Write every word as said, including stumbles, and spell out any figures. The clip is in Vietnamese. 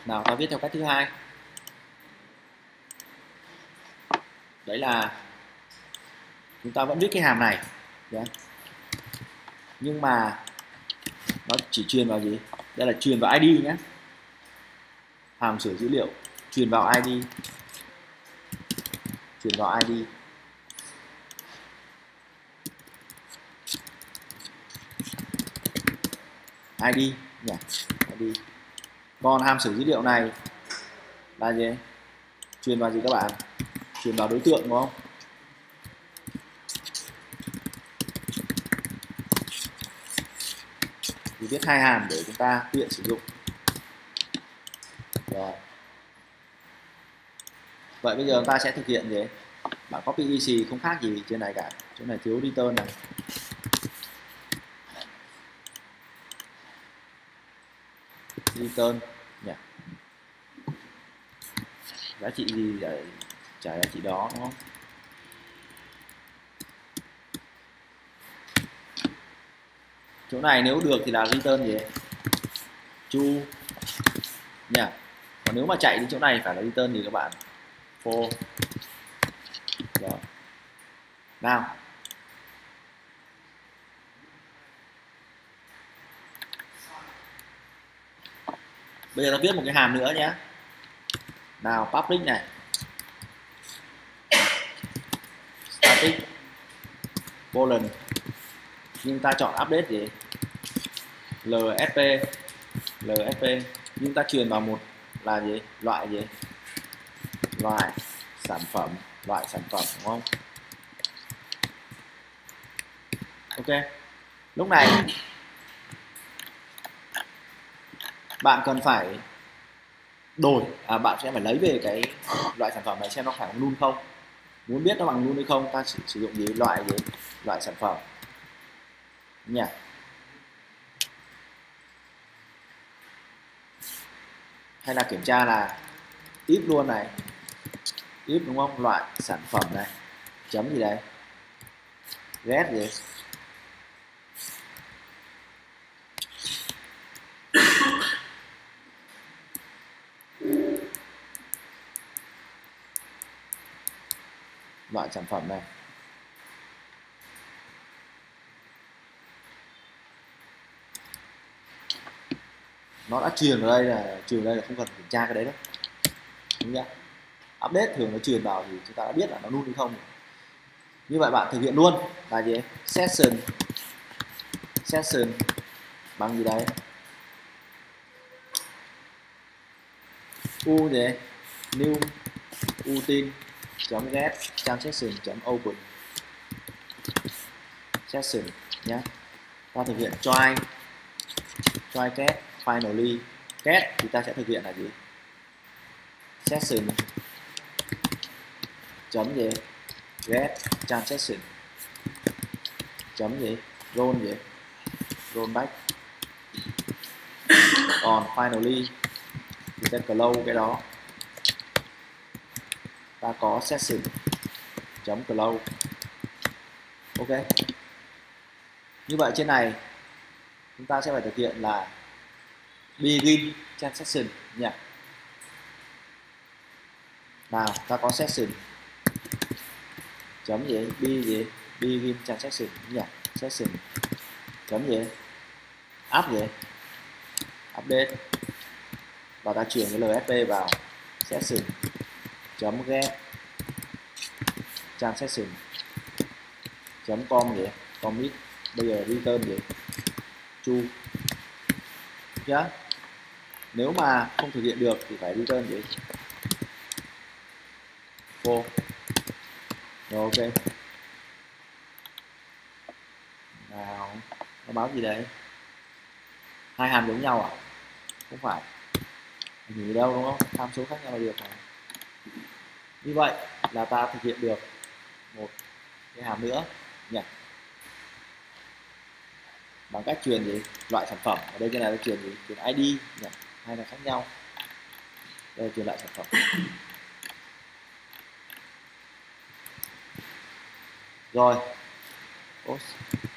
Nào ta viết theo cách thứ hai. Đấy là chúng ta vẫn viết cái hàm này. Đấy. Nhưng mà nó chỉ truyền vào gì? Đây là truyền vào i đê nhé. Hàm sửa dữ liệu truyền vào i đê. Truyền vào i đê. i đê nhỉ? i đê. Còn hàm sửa dữ liệu này là gì? Truyền vào gì các bạn? Truyền vào đối tượng đúng không? Thì viết hai hàm để chúng ta tiện sử dụng. Rồi. Vậy bây giờ chúng ta sẽ thực hiện gì? Bạn copy e xê không khác gì trên này cả. Chỗ này thiếu return này. Return nhỉ? Giá trị gì để trả giá trị đó đúng không? Chỗ này nếu được thì là return gì? True nhỉ? Còn nếu mà chạy đến chỗ này phải là return gì các bạn? False. Rồi. Nào. Bây giờ ta viết một cái hàm nữa nhé. Nào public này. Static colon. Nhưng ta chọn update gì? lờ ép pê. lờ ép pê. Nhưng ta truyền vào một là gì? Loại gì? Loại sản phẩm. Loại sản phẩm đúng không? Ok. Lúc này bạn cần phải đổi, à, bạn sẽ phải lấy về cái loại sản phẩm này xem nó phải bằng null không. Muốn biết nó bằng null hay không, ta sử, sử dụng gì? Loại gì? Loại sản phẩm nhỉ? Hay là kiểm tra là if luôn này, if đúng không? Loại sản phẩm này chấm gì đây? Get gì? Loại sản phẩm này. Nó đã truyền vào đây, là truyền vào đây là không cần kiểm tra cái đấy đâu, đúng chưa? Update thường nó truyền vào thì chúng ta đã biết là nó null hay không. Như vậy bạn thực hiện luôn là gì? Session session bằng gì đấy? U gì? New utin chấm get transaction chấm open session nhé. Ta thực hiện try try get finally get thì ta sẽ thực hiện là gì? Session chấm gì? Get transaction chấm gì? Roll gì? Roll back. Còn finally thì ta close cái đó. Ta có session chấm close. Ok. Như vậy trên này chúng ta sẽ phải thực hiện là begin transaction nhỉ. Nào, ta có session chấm gì? B gì? Begin transaction nhỉ. Session chấm gì? Up gì? Update. Và ta chuyển cái lờ ép pê vào session chấm get transaction chấm com gì? Commit. Bây giờ return gì? True. Nhá. Nếu mà không thực hiện được thì phải return gì? False. Rồi ok. Nào, nó báo gì đấy? Hai hàm giống nhau à? Không phải. Nhìn đâu đúng không? Tham số khác nhau là được này. Như vậy là ta thực hiện được một cái hàm nữa nhỉ? Bằng cách truyền gì? Loại sản phẩm. Ở đây cái này là truyền gì? Truyền i đê nhỉ? Hai là khác nhau. Đây là truyền lại sản phẩm. Rồi. Oops.